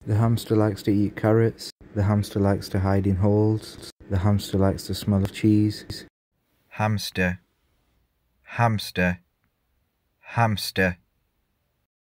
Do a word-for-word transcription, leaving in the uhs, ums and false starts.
The hamster likes to eat carrots. The hamster likes to hide in holes. The hamster likes the smell of cheese. Hamster, hamster, hamster.